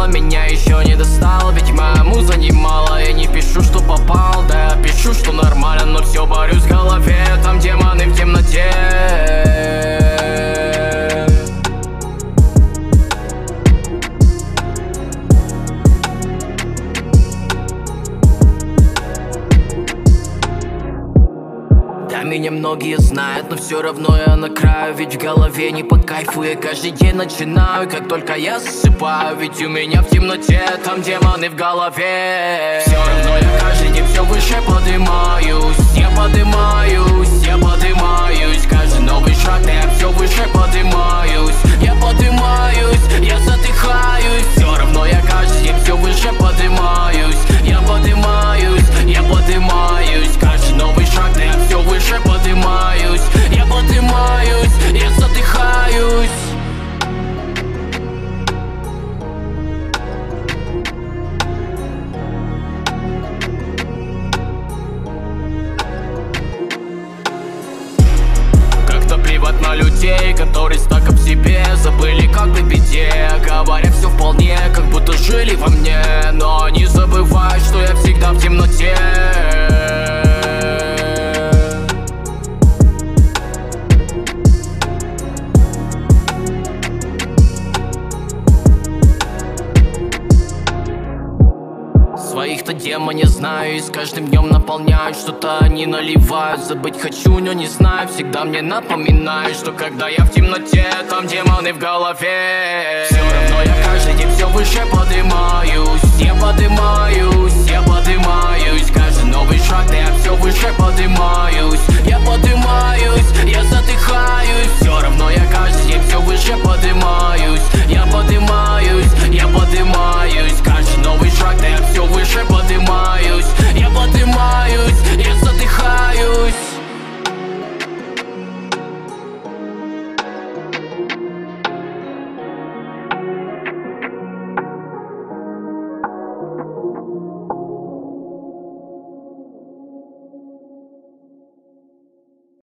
мало, меня еще не достал. Ведь моя муза немало, я не пишу, что попал. Да я пишу, что нормально, но все борюсь в голове. Там демоны в темноте. Да, меня многие знают, но все равно я на краю. Ведь в голове не по кайфу, я каждый день начинаю. Как только я засыпаю, ведь у меня в темноте там демоны в голове. Все равно я каждый день все выше поднимаюсь. Я поднимаюсь, я поднимаюсь. Каждый новый шаг, да я все выше поднимаюсь. Я поднимаюсь, я задыхаюсь. Все равно я каждый день все выше поднимаюсь. Я поднимаюсь, я поднимаюсь. Каждый новый шаг, да я все выше поднимаюсь. Я поднимаюсь, я задыхаюсь. Как-то плевать на людей, которые так об себе забыли, как в беде. Говорят, все вполне, как будто жили во мне. Но они забывают, что я всегда в темноте. Своих-то демон не знаю, и с каждым днем наполняют. Что-то они наливают, забыть хочу, но не знаю. Всегда мне напоминают, что когда я в темноте, там демоны в голове. Все равно я каждый день все выше поднимаюсь. Я поднимаюсь, я поднимаюсь. Каждый новый шаг, да я все выше поднимаюсь. Я поднимаюсь, я задыхаюсь.